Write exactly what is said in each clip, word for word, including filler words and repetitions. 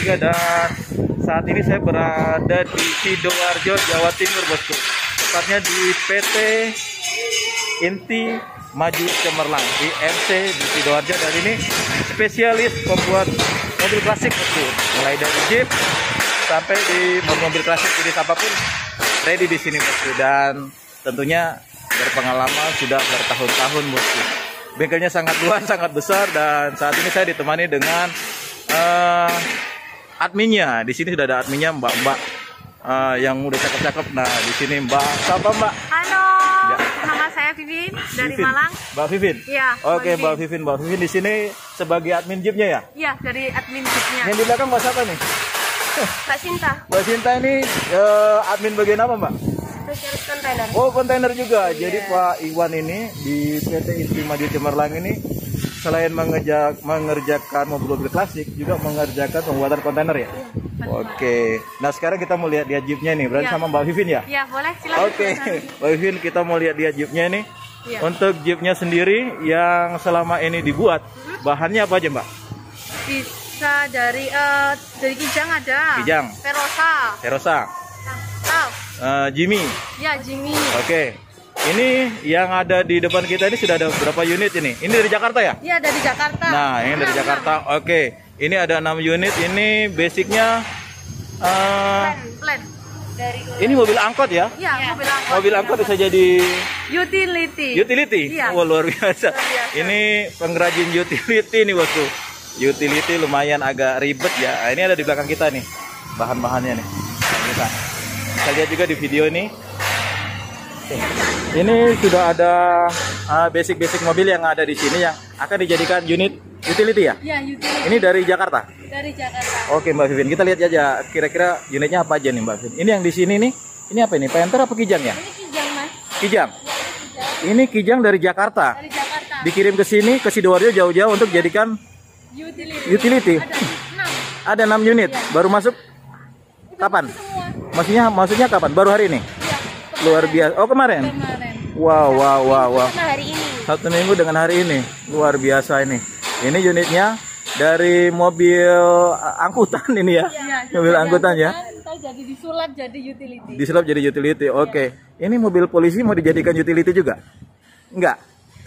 tiga dan saat ini saya berada di Sidoarjo, Jawa Timur, bosku. Tepatnya di P T Inti Maju Cemerlang, I M C di Sidoarjo, dan ini spesialis pembuat mobil klasik, bosku. Mulai dari Jeep sampai di mobil klasik jenis apapun ready di sini, bosku. Dan tentunya berpengalaman sudah bertahun-tahun, bosku. Bengkelnya sangat luas, sangat besar, dan saat ini saya ditemani dengan uh, adminnya. Di sini sudah ada adminnya, Mbak-mbak uh, yang udah cakep-cakep. Nah, di sini Mbak, siapa Mbak? Halo, ya. Nama saya Vivin dari Vivin. Malang. Mbak Vivin. Iya. Oke, Mbak Vivin. Mbak Vivin di sini sebagai admin Jeepnya ya? Iya, dari admin Jeepnya. Yang di belakang Mbak siapa nih? Mbak Sinta. Mbak Sinta ini uh, admin bagian apa, Mbak? Spesialis kontainer. Oh, kontainer juga. Iya. Jadi Pak Iwan ini di P T Inti Maju Cemerlang ini selain mengerjak, mengerjakan mobil-mobil klasik, juga mengerjakan pembuatan kontainer ya? Iya. Oke. Nah, sekarang kita mau lihat dia Jeepnya nih. Berarti iya. sama Mbak Vivin ya? Iya, boleh, silakan. Oke. Mbak Vivin, kita mau lihat dia Jeepnya nih. Iya. Untuk Jeepnya sendiri yang selama ini dibuat, bahannya apa aja, Mbak? Bisa dari uh, dari Kijang ada. Kijang. Verosa. Verosa. Oh. Uh, Jimmy. Ya, Jimmy. Oke. Ini yang ada di depan kita ini sudah ada berapa unit ini? Ini dari Jakarta ya? Iya, dari Jakarta. Nah, ini dari Jakarta. Oke. Ini ada enam unit. Ini basicnya uh, Plan, plan. Dari ini mobil angkot ya? Iya, mobil angkot. Mobil angkot bisa jadi utility. utility. Iya. Wah, luar biasa. Luar biasa. Ini pengrajin utility nih, bosku. Utility lumayan agak ribet ya. Nah, ini ada di belakang kita nih bahan-bahannya nih. Nah, kita kita lihat juga di video ini. Ini sudah ada basic-basic uh, mobil yang ada di sini yang akan dijadikan unit utility ya? Iya, utility. Ini dari Jakarta. Dari Jakarta. Oke, Mbak Vivin, kita lihat aja kira-kira unitnya apa aja nih, Mbak Vivin. Ini yang di sini nih, ini apa ini? Panther apa Kijang ya? Ini Kijang, Mas. Kijang. Ya, Kijang. Ini Kijang dari Jakarta. Dari Jakarta. Dikirim ke sini ke Sidoarjo jauh-jauh untuk jadikan Utility. utility. Ada enam. Ada enam unit. Ya. Baru masuk kapan? Semua. Maksudnya maksudnya kapan? Baru hari ini? Ya, Luar biasa. Oh, kemarin. kemarin. Wow, wow, wow, wow. Karena hari ini. Satu minggu dengan hari ini. Luar biasa ini. Ini unitnya dari mobil uh, angkutan ini ya. Ya, Mobil angkutan ya. Kita jadi disulap jadi utility. Disulap jadi utility. Oke. Ini mobil polisi mau dijadikan utility juga? Enggak.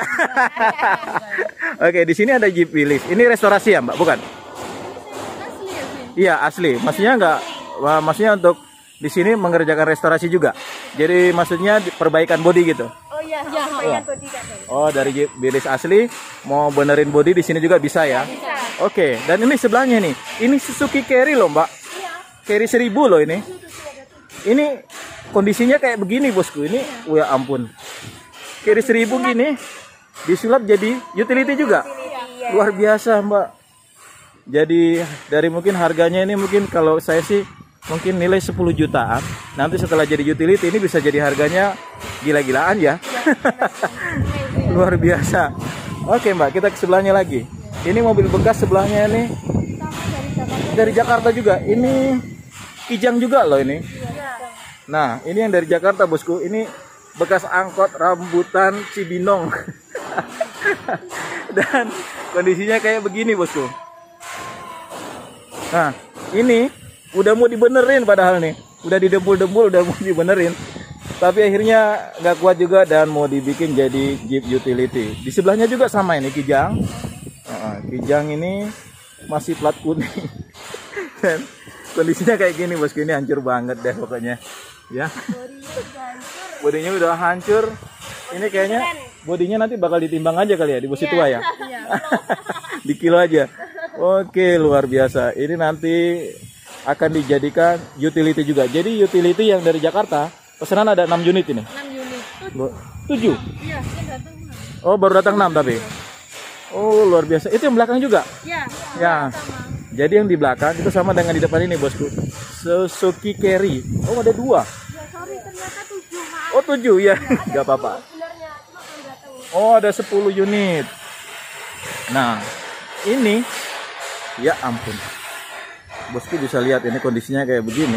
Oke, di sini ada Jeep Willys. Ini restorasi ya, Mbak? Bukan? Asli ya, Vin? Iya, asli. Maksudnya enggak, wah, maksudnya untuk di sini mengerjakan restorasi juga. Jadi maksudnya di- perbaikan body gitu. Oh iya, ya, perbaikan body kan. Oh, dari Jeep Willys asli mau benerin body di sini juga bisa ya. Bisa. Oke, dan ini sebelahnya nih. Ini Suzuki Carry loh, Mbak. Iya. Carry seribu loh ini. Ini kondisinya kayak begini, bosku. Ini, oh ya ampun. Carry seribu gini disulap jadi utility juga. Iya. Luar biasa, Mbak. Jadi dari mungkin harganya ini mungkin kalau saya sih mungkin nilai sepuluh jutaan. Nanti setelah jadi utility ini bisa jadi harganya gila-gilaan ya. Luar biasa. Oke, Mbak, kita ke sebelahnya lagi. Ini mobil bekas sebelahnya ini dari Jakarta juga. Ini Kijang juga loh ini. Nah, ini yang dari Jakarta, bosku. Ini bekas angkot rambutan Cibinong. Dan kondisinya kayak begini, bosku. Nah, ini udah mau dibenerin padahal nih. Udah didempul-dempul, udah mau dibenerin. Tapi akhirnya nggak kuat juga dan mau dibikin jadi Jeep utility. Di sebelahnya juga sama ini Kijang. Nah, Kijang ini masih plat kuning. Dan kondisinya kayak gini, bosku. Ini hancur banget deh pokoknya. Ya. Bodinya udah hancur. Ini kayaknya bodinya nanti bakal ditimbang aja kali ya di bus tua ya. Di kilo aja. Oke, luar biasa. Ini nanti akan dijadikan utility juga. Jadi utility yang dari Jakarta pesanan ada enam unit ini. enam unit. tujuh. Iya, kan datang enam. Oh, baru datang enam tapi. Oh, luar biasa. Itu yang belakang juga. Ya. Ya. Jadi yang di belakang itu sama dengan di depan ini, bosku. Suzuki Carry. Oh, ada dua. Ya, sorry ternyata tujuh, maaf. Oh, tujuh ya. Enggak apa-apa. Sebenarnya cuma belum datang. Oh, ada sepuluh unit. Nah, ini ya ampun. Bosku bisa lihat ini kondisinya kayak begini.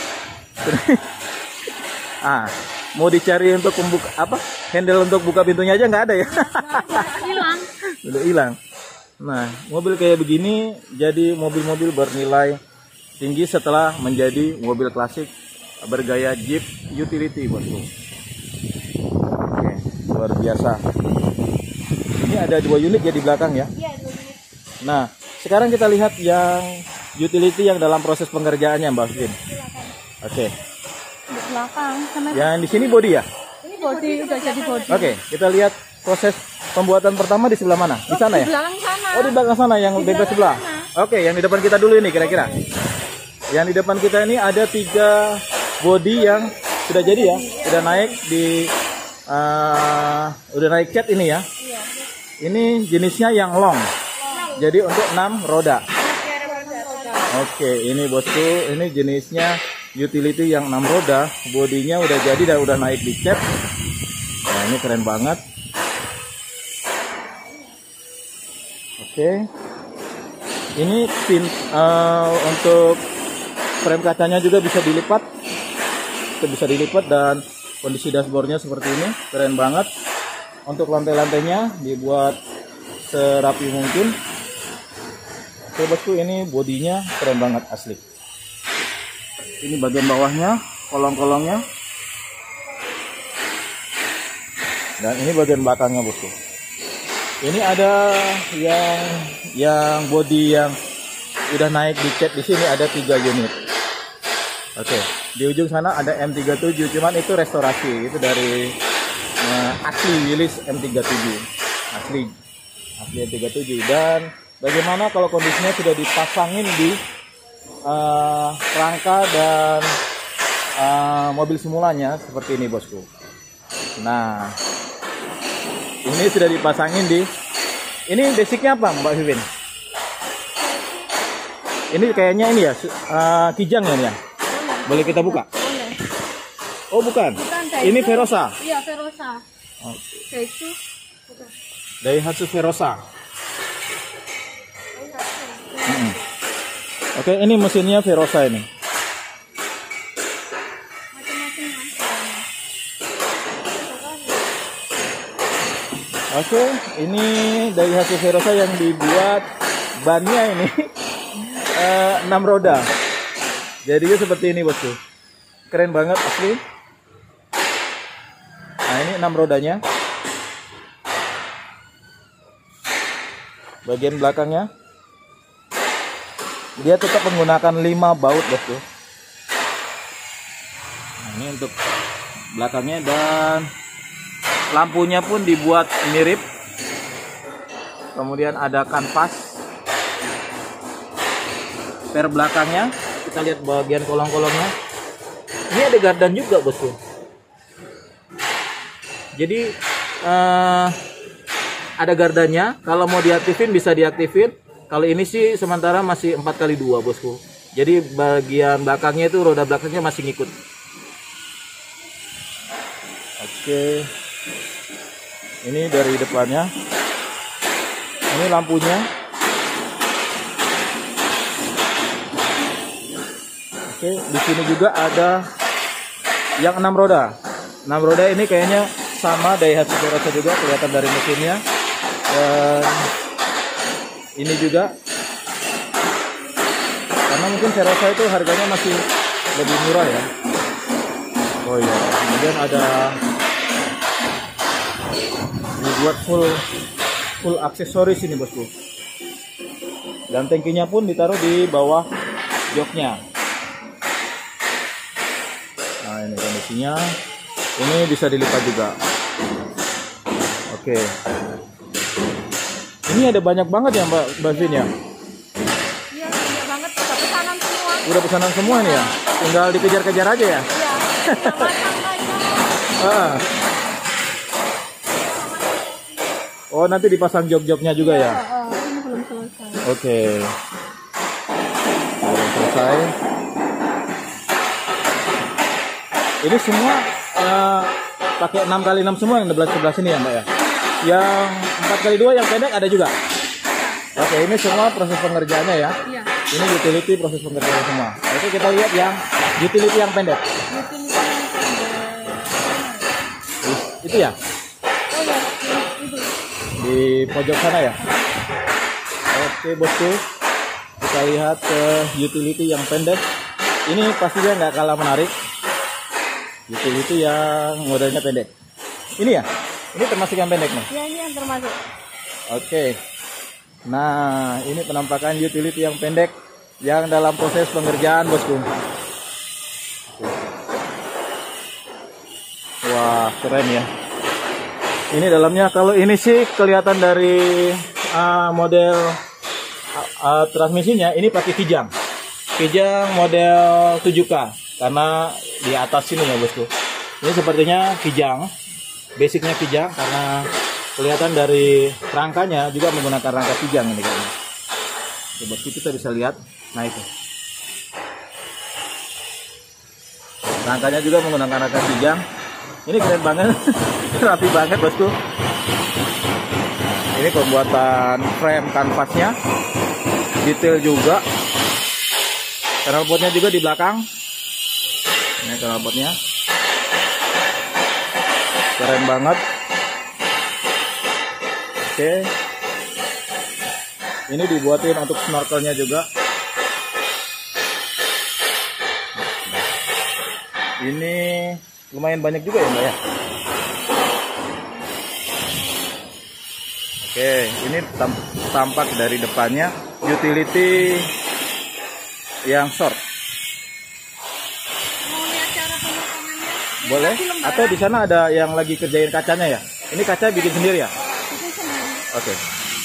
Ah, mau dicari untuk membuka apa? Handle untuk buka pintunya aja nggak ada ya? Hilang. Udah hilang. Nah, mobil kayak begini jadi mobil-mobil bernilai tinggi setelah menjadi mobil klasik bergaya Jeep utility, bosku. Oke, luar biasa. Ini ada dua unit ya di belakang ya. Iya, dua unit. Nah, sekarang kita lihat yang utility yang dalam proses pengerjaannya, Mbak Vin. Silakan. Oke. Di belakang sama Yang di sini body ya? ini body udah jadi body. Oke, kita lihat proses pembuatan pertama di sebelah mana? Di sana Di ya? belakang sana. Oh, di belakang sana yang Di bebas belakang sebelah. sana. Oke, yang di depan kita dulu ini kira-kira. Yang di depan kita ini ada tiga body yang sudah jadi ya, sudah naik di uh, udah naik cat ini ya. Iya. Ini jenisnya yang long. Jadi untuk enam roda. Masih ada roda. Oke, ini bosku, ini jenisnya utility yang enam roda, bodinya udah jadi dan udah naik di cat. Nah, ini keren banget. Oke. Ini pin uh, untuk frame kacanya juga bisa dilipat. Itu bisa dilipat dan kondisi dashboardnya seperti ini, keren banget. Untuk lantai-lantainya dibuat serapi mungkin. Oke bosku, ini bodinya keren banget asli. Ini bagian bawahnya, kolong-kolongnya. Dan ini bagian belakangnya bosku. Ini ada yang yang body yang udah naik di cat, di sini ada tiga unit. Oke, di ujung sana ada M tiga puluh tujuh, cuman itu restorasi, itu dari uh, asli Willys M tiga puluh tujuh. Asli. Asli M tiga puluh tujuh. Dan bagaimana kalau kondisinya sudah dipasangin di uh, rangka dan uh, mobil simulanya seperti ini bosku. Nah, ini sudah dipasangin di. Ini basicnya apa Mbak Vivin? Ini kayaknya ini ya, uh, kijang ya, ya. Boleh kita buka? Boleh. Oh bukan. Bukan, Ini Daihatsu. Verosa. Iya, Verosa. Oh. Daihatsu. Bukan. Daihatsu Verosa. Daihatsu. Mm-mm. Oke, ini mesinnya Verosa ini. Macam-macam Oke, ini Daihatsu Verosa yang dibuat bannya ini eh, enam roda. Jadinya seperti ini bosku. Keren banget asli. Nah ini enam rodanya. Bagian belakangnya dia tetap menggunakan lima baut bosku. Nah, ini untuk belakangnya, dan lampunya pun dibuat mirip. Kemudian ada kanvas per belakangnya. Kita lihat bagian kolong-kolongnya. Ini ada gardan juga bosku. Jadi uh, ada gardannya. Kalau mau diaktifin bisa diaktifin. Kalau ini sih sementara masih empat kali dua bosku. Jadi bagian belakangnya itu roda belakangnya masih ngikut. Oke. Ini dari depannya. Ini lampunya. Oke, di sini juga ada yang enam roda. enam roda ini kayaknya sama Daihatsu Verosa juga, kelihatan dari mesinnya. Dan ini juga, karena mungkin Verosa itu harganya masih lebih murah ya. Oh iya, kemudian ada dibuat full full aksesoris ini bosku. Dan tangkinya pun ditaruh di bawah joknya. Nah ini kondisinya. Ini bisa dilipat juga. Oke. Ini ada banyak banget ya Mbak Mbak Vin ya? Iya, banyak banget. Udah pesanan semua. Udah pesanan semua nih ya? Tinggal dikejar-kejar aja ya? Iya. Matang aja. Ah. Oh nanti dipasang jok-joknya juga ya? Oh, ini belum selesai. Oke. Belum selesai. Ini semua uh, pakai enam kali enam semua yang sebelah sebelah sini ya Mbak ya? Yang empat kali dua yang pendek ada juga? Oke, ini semua proses pengerjaannya ya? Iya. Ini utility proses pengerjaan semua. Oke, kita lihat yang utility yang pendek. Utility yang pendek. Itu ya? Oh ya, itu. Di pojok sana ya? Oke bosku. Kita kita lihat ke utility yang pendek. Ini pastinya nggak kalah menarik. Utility yang modelnya pendek. Ini ya? Ini termasuk yang pendek nih? Ya, ini yang termasuk. Oke. Nah, ini penampakan utility yang pendek yang dalam proses pengerjaan, bosku. Wah, keren ya. Ini dalamnya, kalau ini sih kelihatan dari uh, model uh, uh, transmisinya, ini pakai kijang. Kijang model tujuh K, karena di atas sini ya, bosku. Ini sepertinya kijang, basicnya kijang, karena kelihatan dari rangkanya juga menggunakan rangka kijang ini kayaknya. Coba kita bisa lihat, nah itu. Rangkanya juga menggunakan rangka kijang. Ini keren banget, rapi banget, bosku. Ini pembuatan frame kanvasnya, detail juga. Knalpotnya juga di belakang. Ini knalpotnya, keren banget. Oke, ini dibuatin untuk snorkelnya juga. Ini lumayan banyak juga ya, Mbak ya. Oke, ini tampak dari depannya utility yang short. Mau lihat cara pemotongannya? Boleh? Atau di sana ada yang lagi kerjain kacanya ya? Ini kaca bikin sendiri ya? Bikin sendiri. Oke.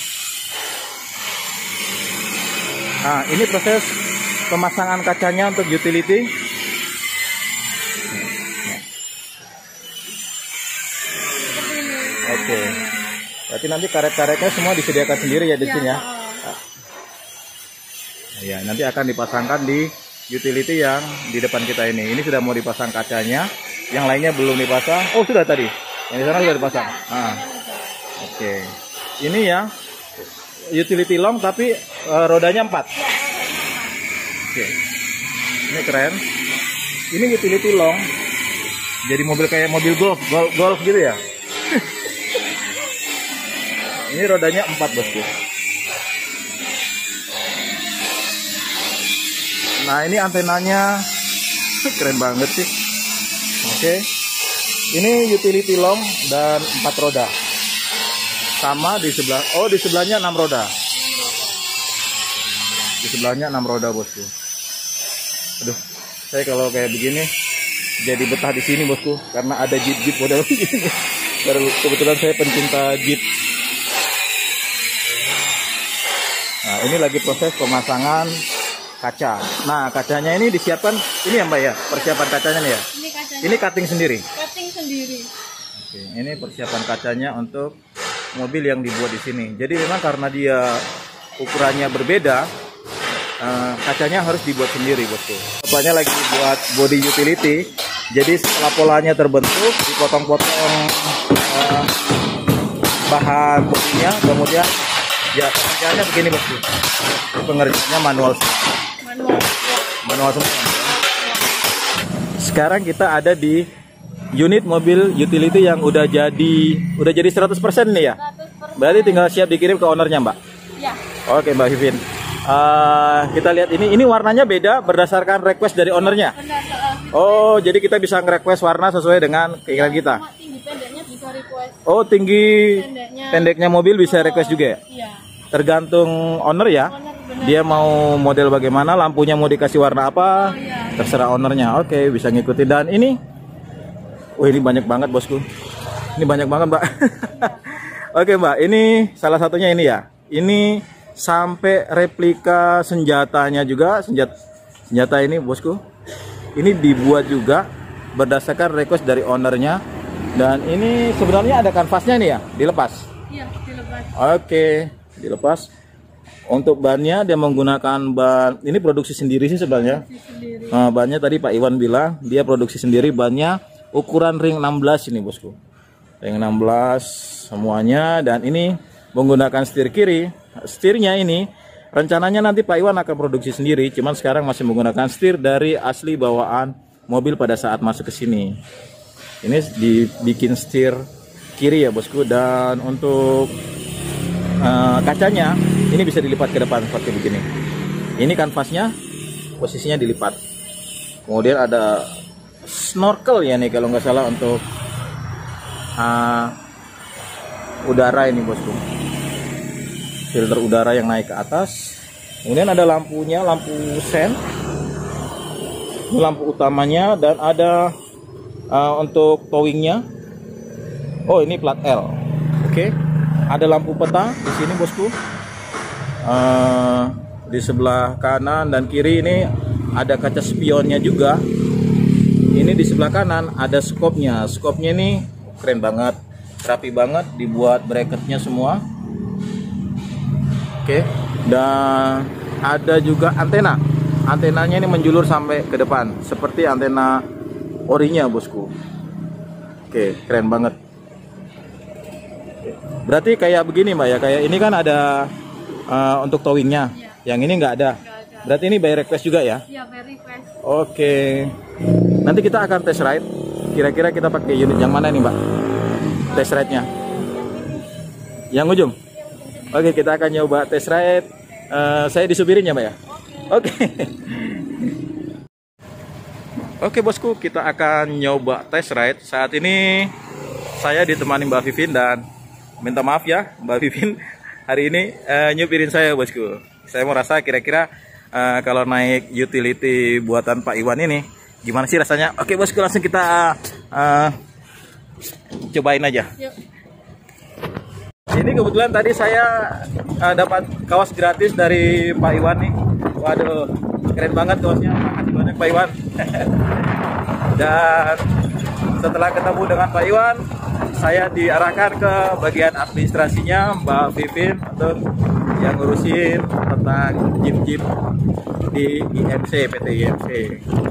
Nah, ini proses pemasangan kacanya untuk utility. Oke. Berarti nanti karet-karetnya semua disediakan sendiri ya di sini ya? Ya, nanti akan dipasangkan di utility yang di depan kita ini. Ini sudah mau dipasang kacanya, yang lainnya belum dipasang. Oh, sudah tadi. Yang di sana sudah dipasang. Ah. Oke. Ini yang utility long tapi uh, rodanya empat. Oke. Ini keren. Ini utility long. Jadi mobil kayak mobil golf, golf, golf gitu ya. Ini rodanya empat, bosku. Nah, ini antenanya keren banget sih. Oke. Ini utility long dan empat roda. Sama di sebelah. Oh, di sebelahnya enam roda. Di sebelahnya enam roda, bosku. Aduh, saya kalau kayak begini jadi betah di sini, bosku, karena ada jeep-jeep model begini. Kebetulan saya pencinta jeep. Nah, ini lagi proses pemasangan kaca. Nah, kacanya ini disiapkan, ini ya, Mbak ya, persiapan kacanya nih ya. Ini kacanya. Ini cutting sendiri. Cutting sendiri. Oke, ini persiapan kacanya untuk mobil yang dibuat di sini. Jadi memang karena dia ukurannya berbeda, uh, kacanya harus dibuat sendiri, bosku. Bapaknya lagi buat body utility. Jadi setelah polanya terbentuk, dipotong-potong uh, bahan bodinya, kemudian ya pengerjaannya begini, bosku. Pengerjaannya manual Manual. manual semua. Sekarang kita ada di unit mobil utility yang udah jadi udah jadi seratus persen nih ya. seratus persen. Berarti tinggal siap dikirim ke ownernya, Mbak. Ya. Oke, Mbak Vivin. Uh, kita lihat ini ini warnanya beda berdasarkan request dari ownernya. Benar. Uh, Oh, jadi kita bisa nge-request warna sesuai dengan keinginan kita. Cuma tinggi pendeknya bisa request. Oh, tinggi Pendeknya. pendeknya mobil bisa request juga ya? Iya. Tergantung owner ya. Owner, benar. Dia mau model bagaimana, lampunya mau dikasih warna apa, Oh, iya. terserah ownernya. Oke, bisa ngikutin. Dan ini, wah ini banyak banget, bosku. Ini banyak banget, Mbak. Oke, Mbak, ini salah satunya ini ya. Ini sampai replika senjatanya juga, senjata senjata ini, bosku. Ini dibuat juga berdasarkan request dari ownernya. Dan ini sebenarnya ada kanvasnya nih ya, dilepas. Iya, dilepas. Oke, dilepas. Untuk bannya dia menggunakan ban, ini produksi sendiri sih sebenarnya. Sendiri. Nah, bannya tadi Pak Iwan bilang dia produksi sendiri, bannya ukuran ring enam belas ini, bosku. Ring enam belas semuanya, dan ini menggunakan setir kiri. Setirnya ini rencananya nanti Pak Iwan akan produksi sendiri, cuman sekarang masih menggunakan setir dari asli bawaan mobil pada saat masuk ke sini. Ini dibikin setir kiri ya, bosku. Dan untuk uh, kacanya ini bisa dilipat ke depan seperti begini. Ini kanvasnya posisinya dilipat. Kemudian ada snorkel ya nih kalau nggak salah untuk uh, udara ini bosku. Filter udara yang naik ke atas. Kemudian ada lampunya, lampu sen. Ini lampu utamanya dan ada uh, untuk towingnya. Oh ini plat L. Oke. Ada lampu peta di sini bosku. Uh, di sebelah kanan dan kiri ini ada kaca spionnya juga. Ini di sebelah kanan ada skopnya. Skopnya ini keren banget, rapi banget, dibuat bracketnya semua. Oke, dan ada juga antena. Antenanya ini menjulur sampai ke depan, seperti antena orinya bosku. Oke, keren banget. Berarti kayak begini mbak ya, kayak ini kan ada uh, untuk towingnya. Ya. Yang ini nggak ada. ada. Berarti ini by request juga ya? Iya, by request. Oke. Nanti kita akan test ride. Kira-kira kita pakai unit yang mana nih mbak? Test ride-nya? Yang ujung? Oke, kita akan nyoba test ride. Uh, saya disupirin ya mbak ya? Oke. Oke bosku, kita akan nyoba test ride. Saat ini saya ditemani Mbak Vivin dan minta maaf ya Mbak Vivin hari ini uh, nyupirin saya bosku. Saya mau rasa kira-kira uh, kalau naik utility buatan Pak Iwan ini gimana sih rasanya. Oke bosku, langsung kita uh, cobain aja. Yuk. Ini kebetulan tadi saya uh, dapat kaos gratis dari Pak Iwan nih. Waduh, keren banget kaosnya. Makasih banyak Pak Iwan. Dan setelah ketemu dengan Pak Iwan, saya diarahkan ke bagian administrasinya Mbak Vivin untuk yang ngurusin tentang jeep-jeep di I M C, P T I M C.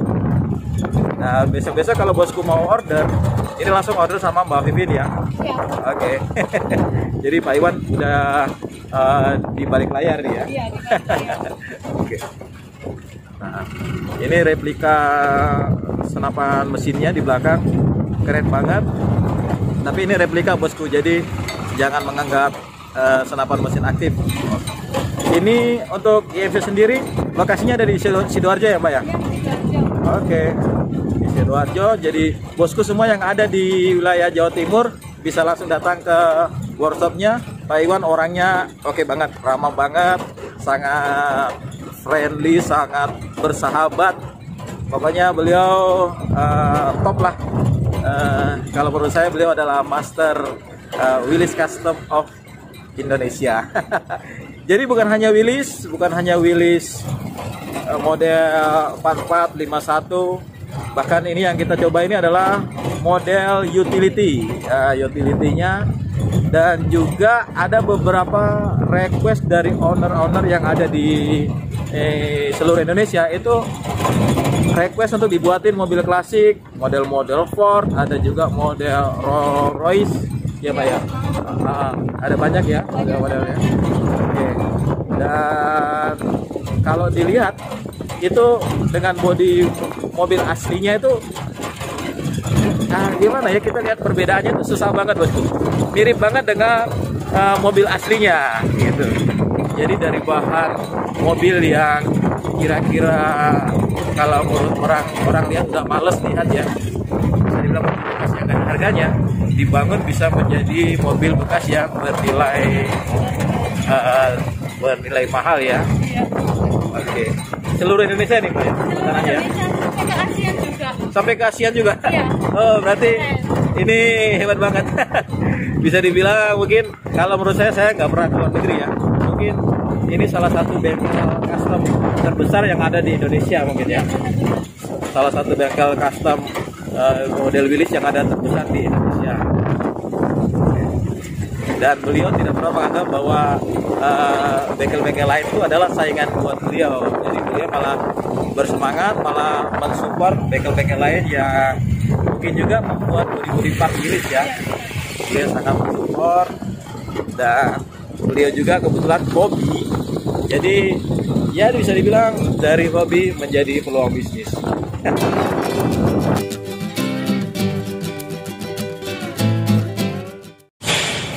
Nah, besok-besok kalau bosku mau order, ini langsung order sama Mbak Vivin ya. Iya. Oke. Okay. Jadi Pak Iwan udah uh, di balik layar nih ya. Iya, di balik layar. Oke. Okay. Nah, ini replika senapan mesinnya di belakang, keren banget. Tapi ini replika bosku, jadi jangan menganggap uh, senapan mesin aktif. Ini untuk I M C sendiri, lokasinya ada di Sidoarjo ya Mbak ya? Iya, Sidoarjo. Oke, di Sidoarjo. Jadi bosku semua yang ada di wilayah Jawa Timur bisa langsung datang ke workshopnya. Pak Iwan orangnya oke banget, ramah banget, sangat friendly, sangat bersahabat. Pokoknya beliau uh, top lah. Uh, kalau menurut saya beliau adalah master uh, Willys Custom of Indonesia. Jadi bukan hanya Willys, bukan hanya Willys uh, model empat empat lima satu, bahkan ini yang kita coba ini adalah model utility, uh, utility-nya. Dan juga ada beberapa request dari owner-owner yang ada di eh, seluruh Indonesia, itu request untuk dibuatin mobil klasik, model-model Ford, ada juga model Rolls Royce, ya Pak ya. Uh, ada banyak ya model-modelnya. Oke. Dan kalau dilihat itu dengan bodi mobil aslinya itu, nah gimana ya, kita lihat perbedaannya itu susah banget bosku. Mirip banget dengan uh, mobil aslinya gitu. Jadi dari bahan mobil yang kira-kira kalau menurut orang orang lihat udah males lihat ya, bisa dibilang mobil bekas yang ada harganya, dibangun bisa menjadi mobil bekas yang bernilai uh, bernilai mahal ya. Oke, seluruh Indonesia nih Pak ya? Seluruh Indonesia, sampai ke ASEAN juga. Sampai ke ASEAN juga? Iya. Oh, berarti ini hebat banget. Bisa dibilang mungkin, kalau menurut saya, saya nggak pernah ke luar negeri ya. Mungkin ini salah satu bengkel custom terbesar yang ada di Indonesia mungkin ya. Salah satu bengkel custom uh, model Willys yang ada terbesar di Indonesia. Dan beliau tidak pernah menganggap bahwa bengkel-bengkel uh, lain itu adalah saingan buat beliau. Jadi beliau malah bersemangat, malah mensupport bengkel-bengkel lain yang mungkin juga membuat bodi-bodi part Willys ya. Beliau sangat mensupport, dan beliau juga kebetulan hobi. Jadi ya bisa dibilang dari hobi menjadi peluang bisnis.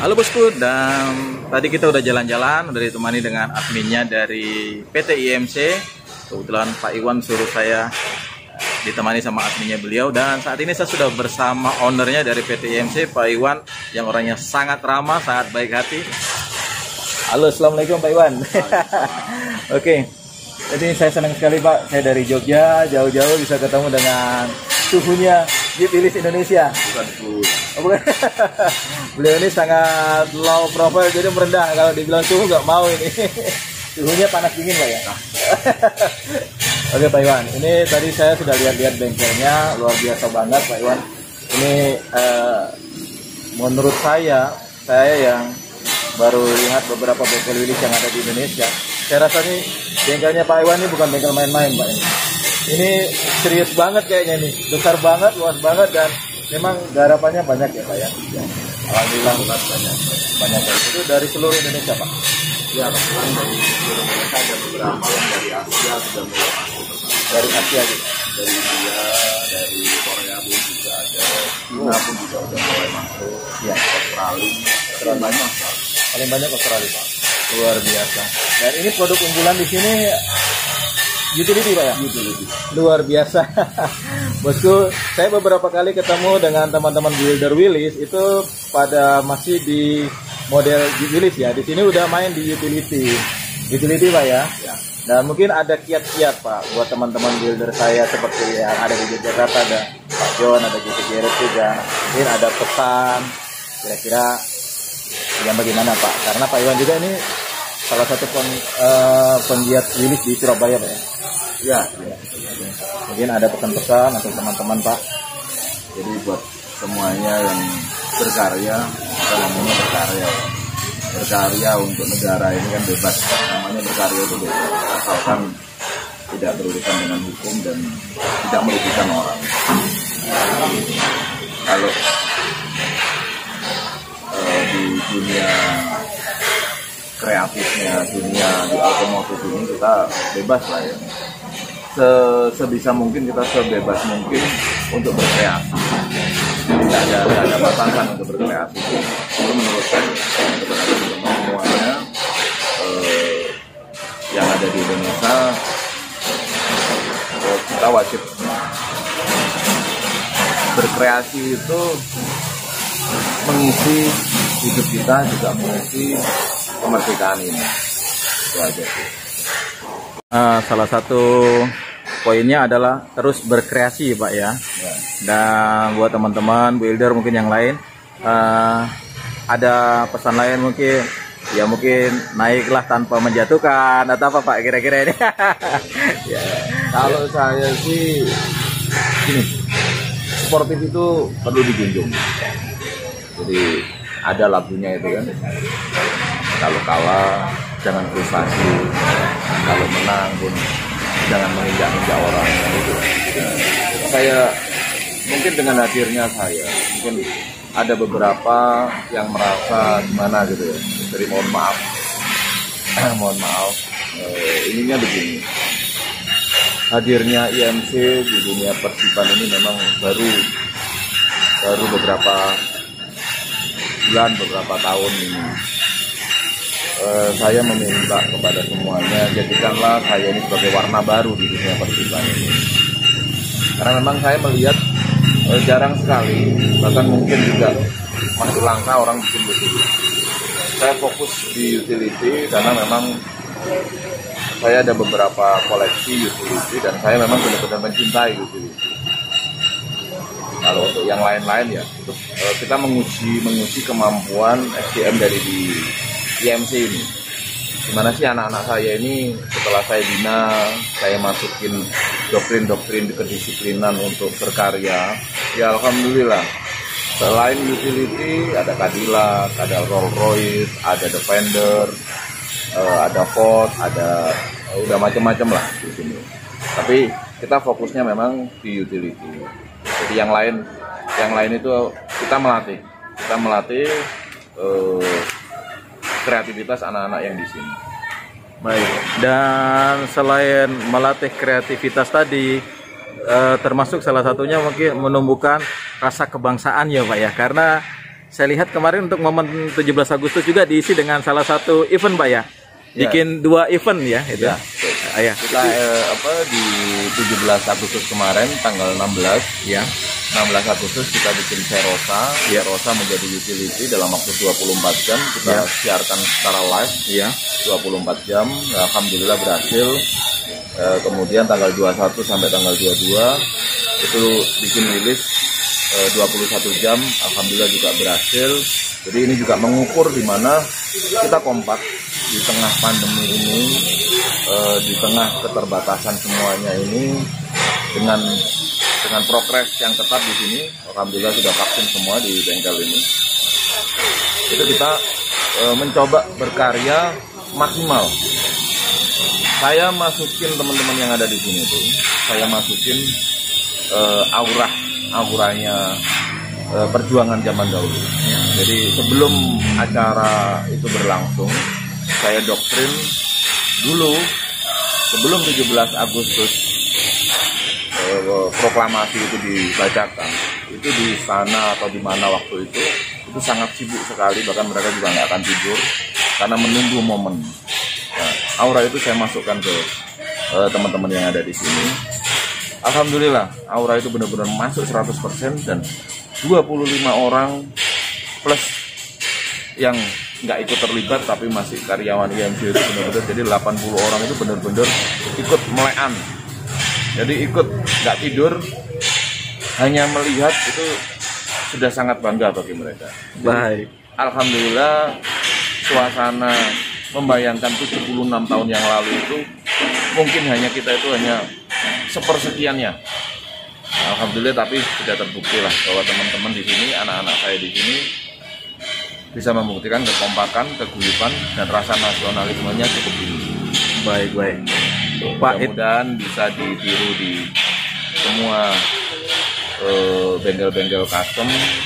Halo bosku, dan tadi kita udah jalan-jalan, udah ditemani dengan adminnya dari P T I M C. Kebetulan Pak Iwan suruh saya ditemani sama adminnya beliau, dan saat ini saya sudah bersama ownernya dari P T I M C, Pak Iwan, yang orangnya sangat ramah, sangat baik hati. Halo, assalamualaikum Pak Iwan. Oke, jadi saya senang sekali Pak, saya dari Jogja jauh-jauh bisa ketemu dengan suhunya Jeep Willys Indonesia. Bukan suhu. Oh, bukan. Beliau ini sangat low profile, jadi merendah. Kalau dibilang suhu nggak mau ini. Suhunya panas dingin Pak ya. Oke Pak Iwan, ini tadi saya sudah lihat-lihat bengkelnya, luar biasa banget Pak Iwan. Ini eh, menurut saya, saya yang baru lihat beberapa bengkel Willys yang ada di Indonesia, saya rasa nih bengkelnya Pak Iwan ini bukan bengkel main-main Pak. Ini. Ini serius banget kayaknya nih, besar banget, luas banget, dan memang garapannya banyak ya Pak ya. Ya. Alhamdulillah banyak, banyak dari itu dari seluruh Indonesia Pak. Ya, kebetulan dari seluruh mereka ada beberapa yang dari Asia sudah mulai masuk. Dari Asia gitu. Dari India, dari Korea pun juga ada, Cina pun juga sudah mulai masuk. Ya. Australia, terlalu banyak Pak. Paling banyak Australia Pak. Luar biasa. Dan ini produk unggulan di sini utility Pak ya? Utility. Luar biasa. Bosku, saya beberapa kali ketemu dengan teman-teman builder Willys itu pada masih di model Willys ya. Di sini udah main di utility. Utility Pak ya? Ya. Dan mungkin ada kiat-kiat Pak buat teman-teman builder saya seperti yang ada di Jakarta, ada Pak John, ada G T Garrett juga. Mungkin ada pesan kira-kira yang bagaimana Pak? Karena Pak Iwan juga ini salah satu peng, uh, penggiat Willys di Surabaya Pak ya. Ya, ya. Mungkin ada pesan-pesan untuk teman-teman Pak. Jadi buat semuanya yang berkarya, kita namanya berkarya. Berkarya untuk negara ini kan bebas. Namanya berkarya itu bebas. Asalkan tidak berurusan dengan hukum dan tidak merugikan orang. Kalau eh, di dunia kreatifnya, dunia di otomotif ini kita bebas lah ya. Sebisa mungkin kita sebebas mungkin untuk berkreasi. Tidak ada, tidak ada batasan untuk berkreasi. Itu menurut saya kepada teman-teman semuanya eh, yang ada di Indonesia, eh, kita wajib berkreasi itu mengisi hidup kita, juga mengisi kemerdekaan ini. Itu aja sih. Uh, salah satu poinnya adalah terus berkreasi Pak ya. Ya. Dan buat teman-teman builder mungkin yang lain uh, ada pesan lain mungkin ya, mungkin naiklah tanpa menjatuhkan atau apa Pak kira-kira ini. Ya, kalau saya sih gini, sportif itu perlu dijunjung. Jadi ada lagunya itu kan, kalau kalah jangan frustasi, kalau menang pun jangan menginjak-injak orang gitu. Nah, saya mungkin dengan hadirnya saya mungkin ada beberapa yang merasa gimana gitu ya, jadi mohon maaf mohon maaf eh, ininya begini, hadirnya I M C di dunia persipan ini memang baru baru beberapa bulan, beberapa tahun ini. Uh, saya meminta kepada semuanya, jadikanlah saya ini sebagai warna baru di dunia persipan ini. Karena memang saya melihat uh, jarang sekali, bahkan mungkin juga masih langka orang bikin utility. Saya fokus di utility karena memang saya ada beberapa koleksi utility dan saya memang benar-benar mencintai utility. Kalau untuk yang lain-lain ya, itu, uh, kita menguji menguji kemampuan S D M dari di I M C ini. Gimana sih anak-anak saya ini setelah saya bina, saya masukin doktrin-doktrin kedisiplinan untuk berkarya. Ya alhamdulillah. Selain utility ada Cadillac, ada Rolls Royce, ada Defender, uh, ada Ford, ada uh, udah macam-macam lah di sini. Tapi kita fokusnya memang di utility. Jadi yang lain, yang lain itu kita melatih, kita melatih. Uh, kreativitas anak-anak yang di sini. Baik. Dan selain melatih kreativitas tadi, eh, termasuk salah satunya mungkin menumbuhkan rasa kebangsaan ya Pak ya. Karena saya lihat kemarin untuk momen tujuh belas Agustus juga diisi dengan salah satu event Pak ya. Bikin ya. dua event ya itu. Ya, ya. Kita eh, apa di tujuh belas Agustus kemarin tanggal enam belas ya. enam belas Agustus kita bikin Serosa. Ya. Serosa menjadi utility dalam waktu dua puluh empat jam kita ya. siarkan secara live ya. dua puluh empat jam. Alhamdulillah berhasil. Eh, kemudian tanggal dua puluh satu sampai tanggal dua puluh dua itu bikin rilis eh, dua puluh satu jam. Alhamdulillah juga berhasil. Jadi ini juga mengukur di mana kita kompak di tengah pandemi ini, eh, di tengah keterbatasan semuanya ini, dengan dengan progres yang ketat di sini. Alhamdulillah sudah vaksin semua di bengkel ini. Itu kita eh, mencoba berkarya maksimal. Saya masukin teman-teman yang ada di sini tuh, saya masukin eh, aura, auranya eh, perjuangan zaman dahulu. Jadi sebelum acara itu berlangsung, saya doktrin dulu sebelum tujuh belas Agustus eh, proklamasi itu dibacakan, itu di sana atau di mana waktu itu itu sangat sibuk sekali, bahkan mereka juga nggak akan tidur karena menunggu momen. Nah, aura itu saya masukkan ke eh, teman-teman yang ada di sini. Alhamdulillah aura itu benar-benar masuk seratus persen dan dua puluh lima orang plus yang nggak ikut terlibat tapi masih karyawan I M C itu benar-benar, jadi delapan puluh orang itu benar-benar ikut melean, jadi ikut nggak tidur hanya melihat, itu sudah sangat bangga bagi mereka. Baik. Alhamdulillah suasana membayangkan tujuh puluh enam tahun yang lalu itu mungkin hanya kita itu hanya sepersekiannya. Alhamdulillah, tapi sudah terbukti lah bahwa teman-teman di sini, anak-anak saya di sini bisa membuktikan kekompakan, keguyuban, dan rasa nasionalismenya cukup tinggi. Baik, baik. Pak, mudah-mudahan bisa ditiru di semua bengkel-bengkel uh, custom,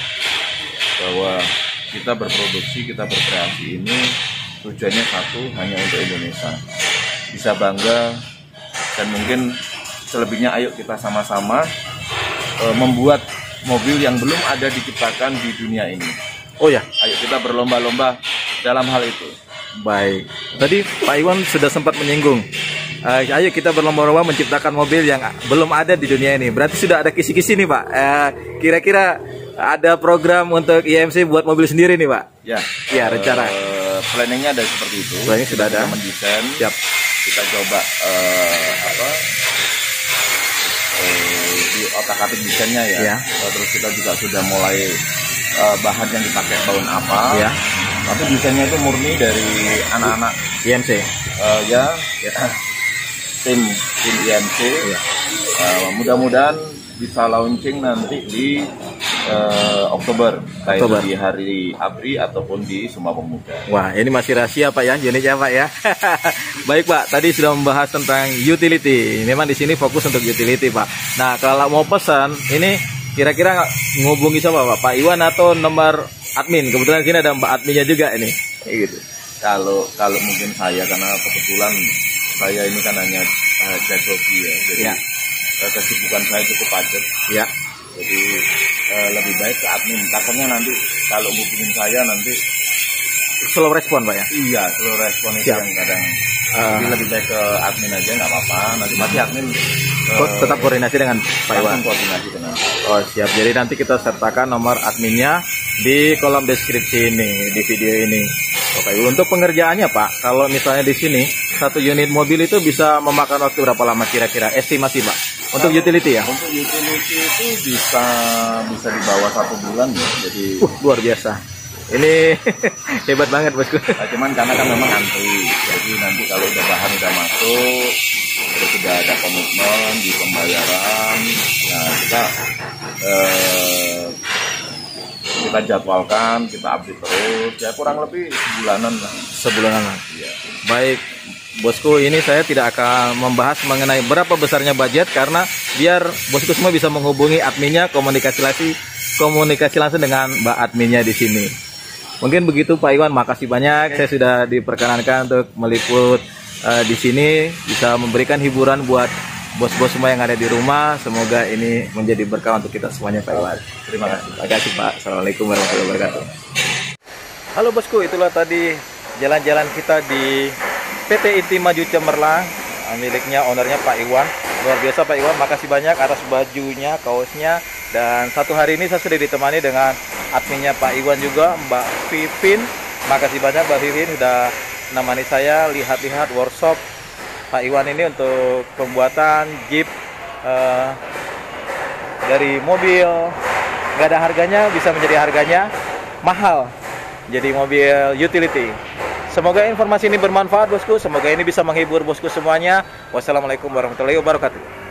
bahwa kita berproduksi, kita berkreasi ini tujuannya satu, hanya untuk Indonesia. Bisa bangga, dan mungkin selebihnya ayo kita sama-sama uh, membuat mobil yang belum ada diciptakan di dunia ini. Oh ya, ayo kita berlomba-lomba dalam hal itu. Baik. Tadi Pak Iwan sudah sempat menyinggung, uh, ayo kita berlomba-lomba menciptakan mobil yang belum ada di dunia ini. Berarti sudah ada kisi-kisi nih Pak. Kira-kira uh, ada program untuk I M C buat mobil sendiri nih Pak? Ya. Ya, rencana. Uh, planningnya ada seperti itu. Planning sudah ada. Kita mendesain. Siap. Kita coba uh, apa? Uh, di otak-atik desainnya ya. Ya. Uh, terus kita juga sudah mulai uh, bahan yang dipakai tahun apa. Ya. Tapi desainnya itu murni dari anak-anak I M C. Uh, ya, ya. tim tim I M C. Ya. Uh, mudah-mudahan bisa launching nanti di uh, Oktober, baik Oktober. Di hari ABRI ataupun di Sumpah Pemuda. Wah, ini masih rahasia Pak ya, unitnya Pak ya. Baik Pak, tadi sudah membahas tentang utility. Memang di sini fokus untuk utility Pak. Nah, kalau mau pesan, ini kira-kira ngubungi siapa Pak? Pak Iwan atau nomor admin? Kebetulan sini ada Mbak adminnya juga ini. Kayak gitu. Kalau kalau mungkin saya, karena kebetulan saya ini kan hanya uh, jagoki ya, jadi ya. Kesibukan saya cukup padat. Ya. Jadi uh, lebih baik ke admin. Takutnya nanti kalau hubungin saya nanti slow respon Pak ya? Iya, slow respon itu Siap. yang kadang. Uh. Jadi lebih baik ke admin aja, nggak apa-apa. Nanti pasti admin uh, tetap koordinasi dengan Pak Iwan. Koordinasi dengan. Oh siap. Jadi nanti kita sertakan nomor adminnya di kolom deskripsi ini, di video ini. Oke, untuk pengerjaannya Pak, kalau misalnya di sini satu unit mobil itu bisa memakan waktu berapa lama kira-kira? Estimasi Pak, untuk kalau utility ya? Untuk utility itu bisa bisa di bawah satu bulan ya. Jadi uh, luar biasa. Ini hebat banget bosku. Nah, cuman karena kan memang antri, jadi nanti kalau udah bahan udah masuk, terus sudah ada komitmen di pembayaran, nah kita eh, kita jadwalkan, kita update terus, ya kurang lebih sebulanan lah. Sebulanan lah. Ya. Baik, bosku, ini saya tidak akan membahas mengenai berapa besarnya budget karena biar bosku semua bisa menghubungi adminnya, komunikasi langsung, komunikasi langsung dengan Mbak adminnya di sini. Mungkin begitu Pak Iwan, makasih banyak. Saya sudah diperkenankan untuk meliput uh, di sini, bisa memberikan hiburan buat bos-bos semua yang ada di rumah. Semoga ini menjadi berkah untuk kita semuanya, Pak Iwan. Terima kasih. Terima kasih, Pak. Assalamualaikum warahmatullahi wabarakatuh. Halo bosku, itulah tadi jalan-jalan kita di P T Inti Maju Cemerlang, miliknya ownernya Pak Iwan. Luar biasa Pak Iwan, makasih banyak atas bajunya, kaosnya. Dan satu hari ini saya sudah ditemani dengan adminnya Pak Iwan juga, Mbak Vivin. Makasih banyak Mbak Vivin sudah menemani saya lihat-lihat workshop Pak Iwan ini untuk pembuatan Jeep uh, dari mobil nggak ada harganya bisa menjadi harganya mahal, jadi mobil utility. Semoga informasi ini bermanfaat bosku, semoga ini bisa menghibur bosku semuanya. Wassalamualaikum warahmatullahi wabarakatuh.